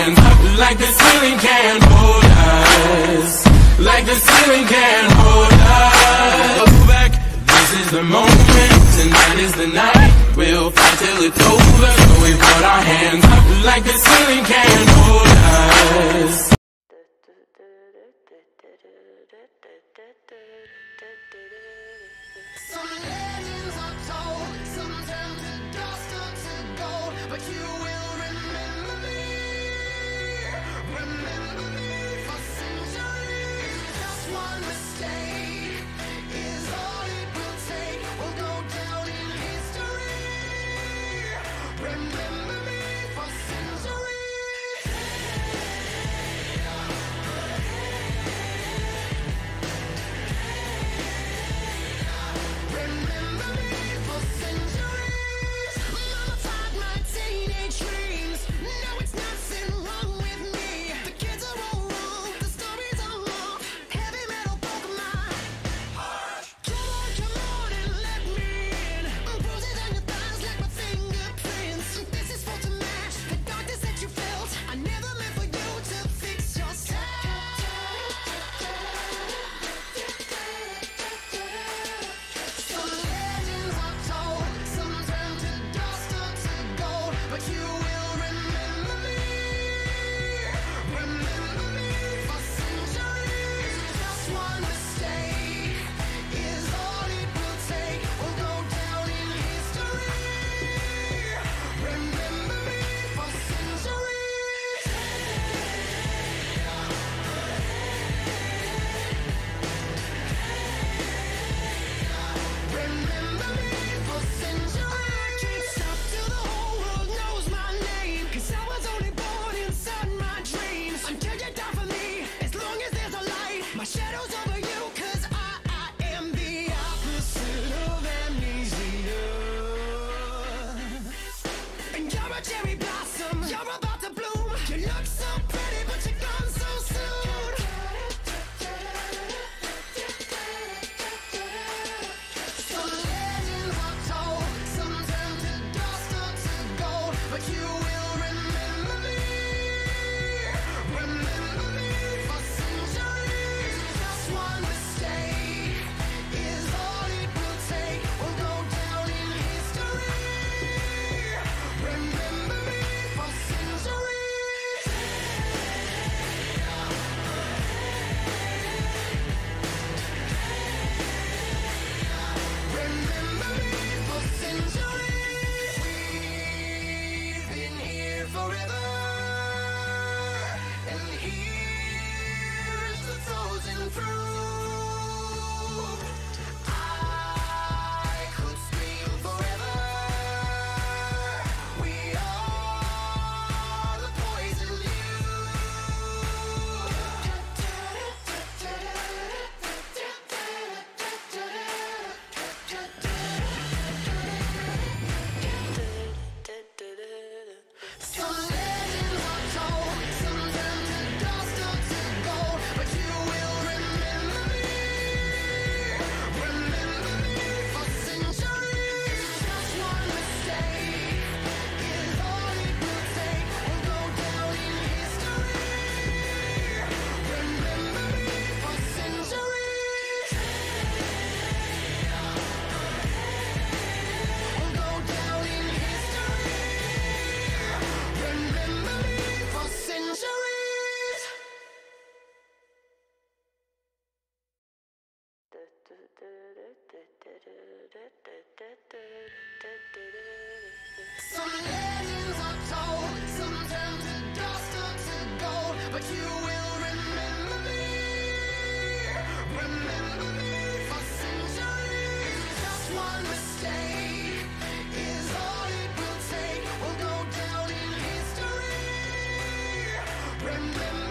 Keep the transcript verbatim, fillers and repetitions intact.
hands up like the ceiling can't hold us, like the ceiling can't hold us. Go back, this is the moment, tonight is the night. We'll fight till it's over, so we put our hands up like the ceiling can't hold us. Some legends are told, some turn to dust or to gold, but you will remember me, remember me for centuries. Just one mistake is all it will take. We'll go down in history, remember me for centuries. Remember me for centuries. Mama taught my teenage dreams. No, it's nothing wrong with me. The kids are all wrong, the stories are long. Heavy metal broke my heart. Come on, come on and let me in. Bruises on your thighs like my fingerprints. This is for to match the darkness that you felt. I never meant for you to fix yourself. Some legends are told, some turn to dust or to gold, but you will remember me, remember me for centuries. Just one mistake is all it will take. We'll go down in history, remember me for centuries. Remember me for centuries. I can't stop till the whole world knows my name, 'cause I was only born inside my dreams. Until you die for me, as long as there's a light, my shadow's over you, 'cause I, I am the opposite of amnesia. And you're a cherry blossom, you're about to bloom. You look so pretty, but you're gone so soon. Some legends are told, some turn to dust or to gold, but you will remember me, remember me for centuries. Just one mistake is all it will take. We'll go down in history, remember me for centuries. Remember me for centuries. We've been here forever, and here's the frozen proof. I could scream forever. We are the poison Some legends are told, some turn to dust or to gold, but you will remember me, remember me for centuries. Just one mistake is all it will take. We'll go down in history, remember me for centuries. We'll go down in history, remember me for centuries. Some legends are told, some turn to dust or to gold, but you will remember me, remember me for centuries. Just one mistake is all it will take. We'll go down in history, remember